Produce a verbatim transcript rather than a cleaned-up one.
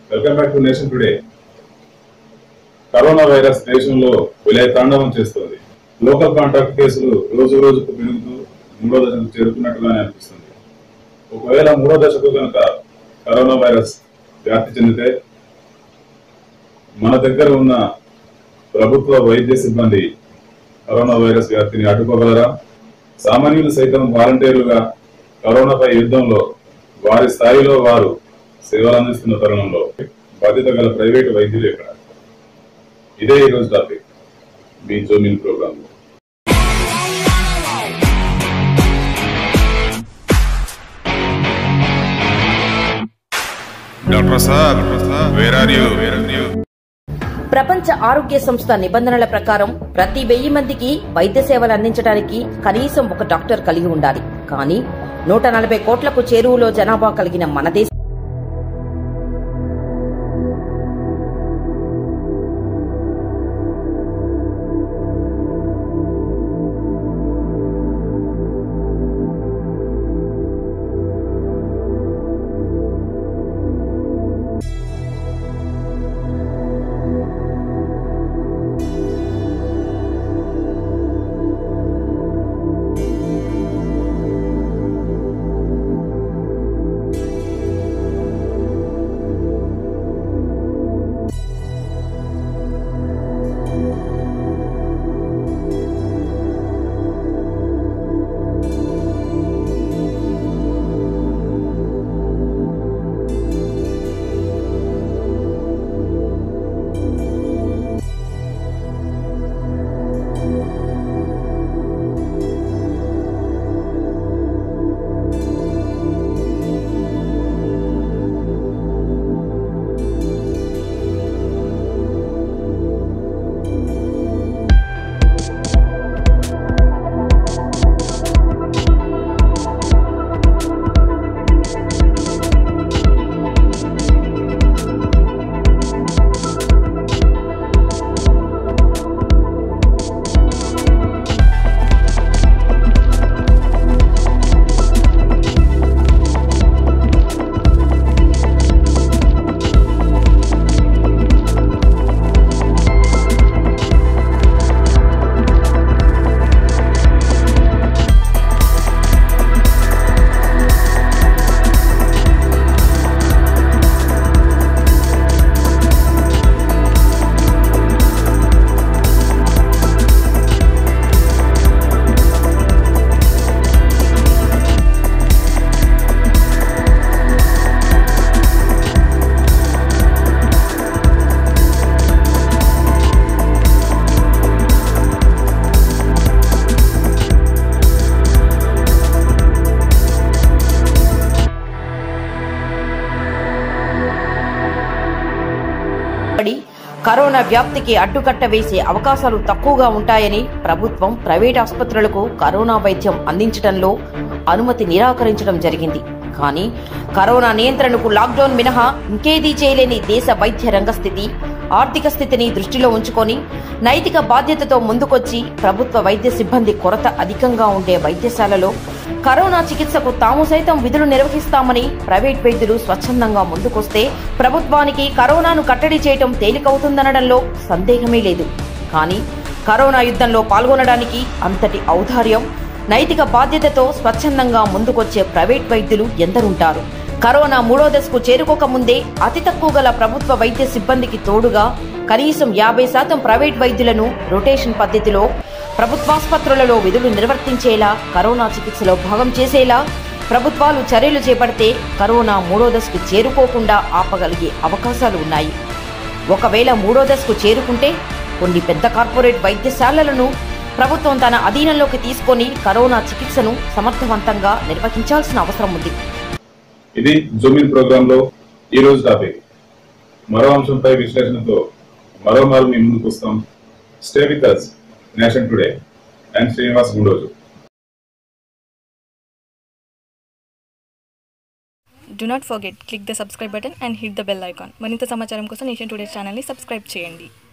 Welcome back to nation today. Corona virus దేశంలో విలయ తాండవం చేస్తోంది. లోకల్ కాంటాక్ట్ కేసులు రోజు రోజుకు పెరుగుతూ మూడో దశకు చేరుకున్నట్టుగానే అనిపిస్తుంది. ఒకవేళ మూడో దశకు కనుక కరోనా వైరస్ వ్యాప్తి చెందితే మన దగ్గర ఉన్న ప్రభుత్వ వైద్య సిబ్బంది కరోనా వైరస్ వ్యాప్తిని అడ్డుకోగలరా? సామాన్యులు సైతం వాలంటీర్లుగా కరోనాపై యుద్ధంలో వారి స్థాయిలో వారు సేవలు అందిస్తున్న తరుణంలో బాధ్యత గల ప్రైవేటు వైద్యులు ఎక్కడ? ఇదే ఈరోజు టాపిక్ మీ జోమిన్ ప్రోగ్రామ్ లో. Doctor sir, where are you? Where are you? ప్రపంచ ఆరోగ్య సంస్థ నిబంధనల ప్రకారం ప్రతి వెయ్యి మందికి వైద్య సేవలు అందించడానికి కనీసం ఒక డాక్టర్ కలిగి ఉండాలి. కానీ నూట నలభై కోట్లకు చేరువలో జనాభా కలిగిన మన దేశం కరోనా వ్యాప్తికి అడ్డుకట్ట వేసే అవకాశాలు తక్కువగా ఉంటాయని ప్రభుత్వం ప్రైవేట్ ఆసుపత్రులకు కరోనా వైద్యం అందించడంలో అనుమతి నిరాకరించడం జరిగింది. కానీ కరోనా నియంత్రణకు లాక్డౌన్ మినహా ఇంకేదీ చేయలేని దేశ వైద్య రంగ స్థితి, ఆర్థిక స్థితిని దృష్టిలో ఉంచుకొని నైతిక బాధ్యతతో ముందుకొచ్చి ప్రభుత్వ వైద్య సిబ్బంది కొరత అధికంగా ఉండే వైద్యశాలలో కరోనా చికిత్సకు తాము సైతం విధులు నిర్వహిస్తామని ప్రైవేట్ వైద్యులు స్వచ్ఛందంగా ముందుకొస్తే ప్రభుత్వానికి కరోనాను కట్టడి చేయటం తేలికవుతుందనడంలో సందేహమే లేదు. కానీ కరోనా యుద్ధంలో పాల్గొనడానికి అంతటి ఔదార్యం, నైతిక బాధ్యతతో స్వచ్ఛందంగా ముందుకొచ్చే ప్రైవేట్ వైద్యులు ఎందరుంటారు? కరోనా మూడో దశకు చేరుకోక ముందే అతి తక్కువ గల ప్రభుత్వ వైద్య సిబ్బందికి తోడుగా కనీసం యాభై శాతం ప్రైవేట్ వైద్యులను రొటేషన్ పద్ధతిలో ప్రభుత్వాసుపత్రులలో విధులు నిర్వర్తించేలా, కరోనా చికిత్సలో భాగం చేసేలా ప్రభుత్వాలు చర్యలు చేపడితే కరోనా మూడో దశకు చేరుకోకుండా ఆపగలిగే అవకాశాలు ఉన్నాయి. ఒకవేళ మూడో దశకు చేరుకుంటే కొన్ని పెద్ద కార్పొరేట్ వైద్యశాలలను ప్రభుత్వం తన అధీనంలోకి తీసుకొని కరోనా చికిత్సను సమర్థవంతంగా నిర్వహించాల్సిన అవసరం ఉంది. ఇది జూమిన్ ప్రోగ్రామ్ లో ఈ రోజు టాపిక్. మరో అంశంపై విశ్లేషణతో మరోమారు మీ ముందుకు వస్తాం. Stay with us. Nation Today. I'm Srinivas Gundoju. Do not forget, click the subscribe button and hit the bell icon. మరింత సమాచారం కోసం నేషన్ టుడే ఛానల్ ని సబ్స్క్రైబ్ చేయండి.